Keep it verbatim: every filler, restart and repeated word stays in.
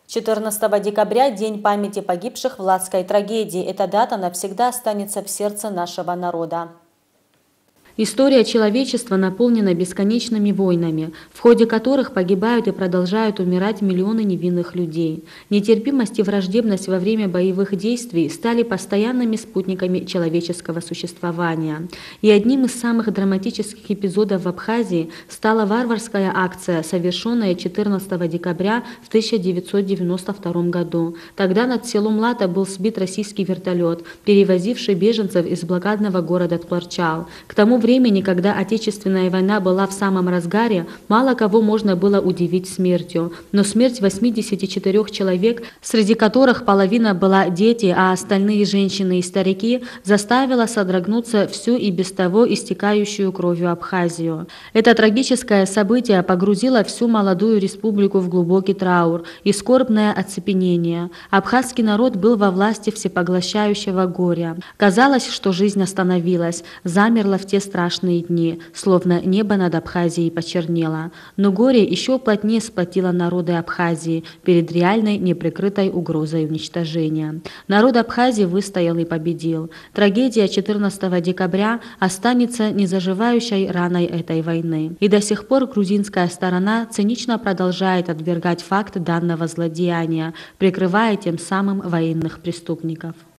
четырнадцатого декабря – День памяти погибших в Ладской трагедии. Эта дата навсегда останется в сердце нашего народа. История человечества наполнена бесконечными войнами, в ходе которых погибают и продолжают умирать миллионы невинных людей. Нетерпимость и враждебность во время боевых действий стали постоянными спутниками человеческого существования. И одним из самых драматических эпизодов в Абхазии стала варварская акция, совершенная четырнадцатого декабря в тысяча девятьсот девяносто втором году. Тогда над селом Лата был сбит российский вертолет, перевозивший беженцев из блокадного города Тпларчал. К тому времени, времени, когда Отечественная война была в самом разгаре, мало кого можно было удивить смертью. Но смерть восьмидесяти четырёх человек, среди которых половина была дети, а остальные женщины и старики, заставила содрогнуться всю и без того истекающую кровью Абхазию. Это трагическое событие погрузило всю молодую республику в глубокий траур и скорбное оцепенение. Абхазский народ был во власти всепоглощающего горя. Казалось, что жизнь остановилась, замерла в те страшные дни, словно небо над Абхазией почернело. Но горе еще плотнее сплотило народы Абхазии перед реальной неприкрытой угрозой уничтожения. Народ Абхазии выстоял и победил. Трагедия четырнадцатого декабря останется незаживающей раной этой войны. И до сих пор грузинская сторона цинично продолжает отвергать факт данного злодеяния, прикрывая тем самым военных преступников.